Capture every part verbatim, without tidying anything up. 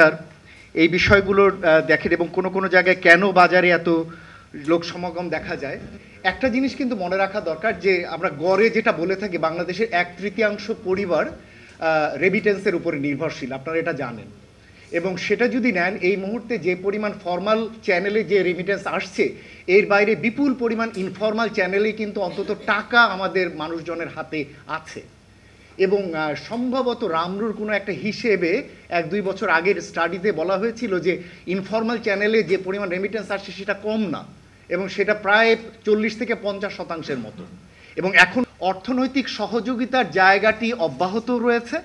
এই বিষয়গুলোর দেখেন এবং কোনো কোনো জায়গায় কেন বাজারে এত লোক সমাগম দেখা যায়, একটা জিনিস কিন্তু মনে রাখা দরকার যে আমরা গড়ে যেটা বলে থাকি বাংলাদেশের এক তৃতীয়াংশ পরিবার রেমিটেন্সের উপরে নির্ভরশীল, আপনারা এটা জানেন। এবং সেটা যদি নেন, এই মুহূর্তে যে পরিমাণ ফর্মাল চ্যানেলে যে রেমিটেন্স আসছে, এর বাইরে বিপুল পরিমাণ ইনফর্মাল চ্যানেলে কিন্তু অন্তত টাকা আমাদের মানুষজনের হাতে আছে। এবং সম্ভবত রামরুর কোনো একটা হিসেবে এক দুই বছর আগের স্টাডিতে বলা হয়েছিল যে ইনফর্মাল চ্যানেলে যে পরিমাণ রেমিটেন্স আসছে সেটা কম না, এবং সেটা প্রায় চল্লিশ থেকে পঞ্চাশ শতাংশের মতো। এবং এখন অর্থনৈতিক সহযোগিতার জায়গাটি অব্যাহত রয়েছে,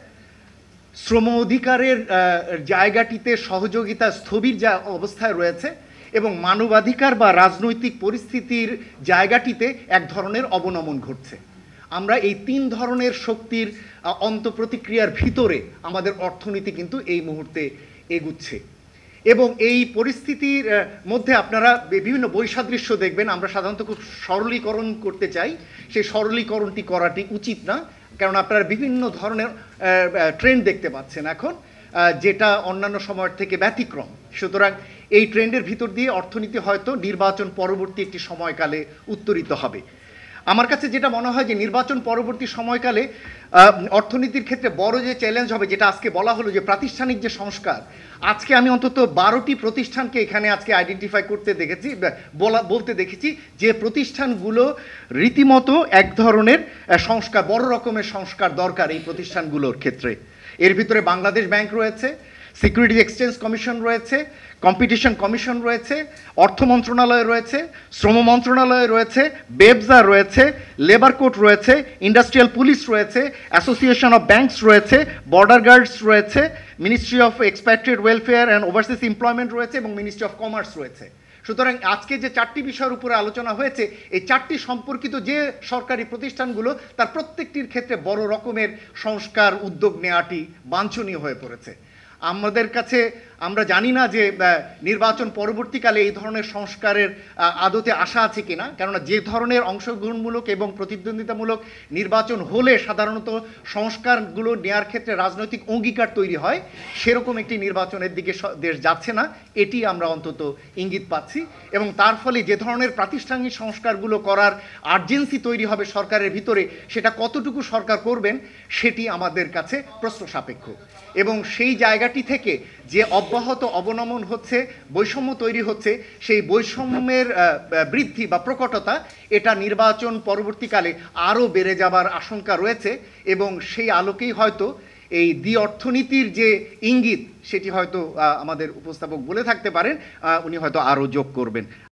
শ্রম অধিকারের জায়গাটিতে সহযোগিতা স্থবির যা অবস্থায় রয়েছে, এবং মানবাধিকার বা রাজনৈতিক পরিস্থিতির জায়গাটিতে এক ধরনের অবনমন ঘটছে। আমরা এই তিন ধরনের শক্তির অন্তঃপ্রতিক্রিয়ার ভিতরে আমাদের অর্থনীতি কিন্তু এই মুহূর্তে এগুচ্ছে। এবং এই পরিস্থিতির মধ্যে আপনারা বিভিন্ন বৈসাদৃশ্য দেখবেন। আমরা সাধারণত খুব সরলীকরণ করতে চাই, সেই সরলীকরণটি করাটি উচিত না, কারণ আপনারা বিভিন্ন ধরনের ট্রেন্ড দেখতে পাচ্ছেন এখন, যেটা অন্যান্য সময়ের থেকে ব্যতিক্রম। সুতরাং এই ট্রেন্ডের ভিতর দিয়ে অর্থনীতি হয়তো নির্বাচন পরবর্তী একটি সময়কালে উত্তরিত হবে। আমার কাছে যেটা মনে হয় যে নির্বাচন পরবর্তী সময়কালে অর্থনীতির ক্ষেত্রে বড় যে চ্যালেঞ্জ হবে, যেটা আজকে বলা হলো যে প্রাতিষ্ঠানিক যে সংস্কার, আজকে আমি অন্তত বারোটি প্রতিষ্ঠানকে এখানে আজকে আইডেন্টিফাই করতে দেখেছি, বলা বলতে দেখেছি যে প্রতিষ্ঠানগুলো রীতিমতো এক ধরনের সংস্কার, বড় রকমের সংস্কার দরকার এই প্রতিষ্ঠানগুলোর ক্ষেত্রে। এর ভিতরে বাংলাদেশ ব্যাংক রয়েছে, সিকিউরিটিজ এক্সচেঞ্জ কমিশন রয়েছে, কম্পিটিশন কমিশন রয়েছে, অর্থ মন্ত্রণালয় রয়েছে, শ্রম মন্ত্রণালয় রয়েছে, বেবজা রয়েছে, লেবার কোর্ট রয়েছে, ইন্ডাস্ট্রিয়াল পুলিশ রয়েছে, অ্যাসোসিয়েশন অফ ব্যাংকস রয়েছে, বর্ডার গার্ডস রয়েছে, ministry of expatriate welfare and overseas employment রয়েছে, এবং মিনিস্ট্রি অফ কমার্স রয়েছে। সুতরাং আজকে যে চারটি বিষয়ের উপরে আলোচনা হয়েছে, এই চারটি সম্পর্কিত যে সরকারি প্রতিষ্ঠানগুলো, তার প্রত্যেকটির ক্ষেত্রে বড় রকমের সংস্কার উদ্যোগ নেওয়াটি বাঞ্ছনীয় হয়ে পড়েছে। আমাদের কাছে আমরা জানি না যে নির্বাচন পরবর্তীকালে এই ধরনের সংস্কারের আদতে আশা আছে কিনা, কেননা যে ধরনের অংশগ্রহণমূলক এবং প্রতিদ্বন্দ্বিতামূলক নির্বাচন হলে সাধারণত সংস্কারগুলো নেওয়ার ক্ষেত্রে রাজনৈতিক অঙ্গীকার তৈরি হয়, সেরকম একটি নির্বাচনের দিকে দেশ যাচ্ছে না, এটি আমরা অন্তত ইঙ্গিত পাচ্ছি। এবং তার ফলে যে ধরনের প্রাতিষ্ঠানিক সংস্কারগুলো করার আর্জেন্সি তৈরি হবে সরকারের ভিতরে, সেটা কতটুকু সরকার করবেন সেটি আমাদের কাছে প্রশ্ন সাপেক্ষ। এবং সেই জায়গাটি থেকে যে অব্যাহত অবনমন হচ্ছে, বৈষম্য তৈরি হচ্ছে, সেই বৈষম্যের বৃদ্ধি বা প্রকটতা, এটা নির্বাচন পরবর্তীকালে আরও বেড়ে যাবার আশঙ্কা রয়েছে। এবং সেই আলোকেই হয়তো এই দ্বি অর্থনীতির যে ইঙ্গিত, সেটি হয়তো আমাদের উপস্থাপক বলে থাকতে পারেন, উনি হয়তো আরও যোগ করবেন।